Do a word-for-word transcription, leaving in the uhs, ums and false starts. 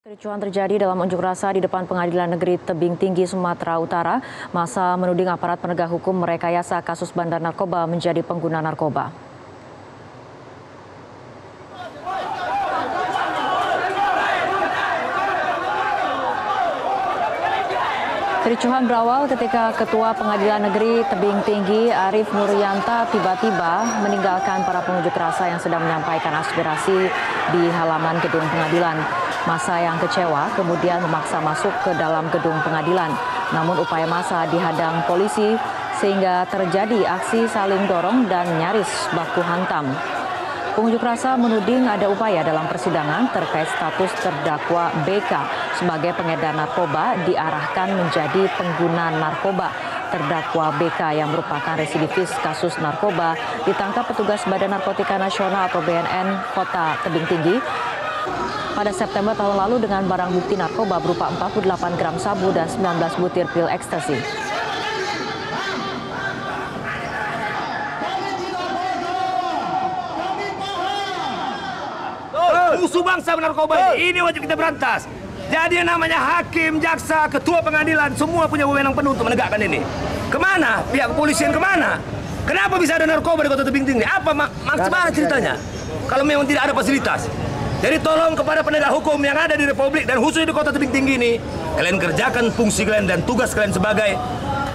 Kericuhan terjadi dalam unjuk rasa di depan Pengadilan Negeri Tebing Tinggi, Sumatera Utara. Massa menuding aparat penegak hukum merekayasa kasus bandar narkoba menjadi pengguna narkoba. Kericuhan berawal ketika Ketua Pengadilan Negeri Tebing Tinggi Arief Nuryanta tiba-tiba meninggalkan para pengunjuk rasa yang sedang menyampaikan aspirasi di halaman gedung pengadilan. Massa yang kecewa kemudian memaksa masuk ke dalam gedung pengadilan. Namun upaya massa dihadang polisi sehingga terjadi aksi saling dorong dan nyaris baku hantam. Pengunjuk rasa menuding ada upaya dalam persidangan terkait status terdakwa B K sebagai pengedar narkoba diarahkan menjadi pengguna narkoba. Terdakwa B K yang merupakan residivis kasus narkoba ditangkap petugas Badan Narkotika Nasional atau B N N Kota Tebing Tinggi pada September tahun lalu dengan barang bukti narkoba berupa empat puluh delapan gram sabu dan sembilan belas butir pil ekstasi. Musuh bangsa narkoba ini, ini wajib kita berantas. Jadi yang namanya hakim, jaksa, ketua pengadilan, semua punya wewenang penuh untuk menegakkan ini. Kemana? Pihak kepolisian kemana? Kenapa bisa ada narkoba di Kota Tebing Tinggi? Apa mak maksudnya ceritanya? Kalau memang tidak ada fasilitas. Jadi tolong kepada penegak hukum yang ada di Republik dan khususnya di Kota Tebing Tinggi ini, kalian kerjakan fungsi kalian dan tugas kalian sebagai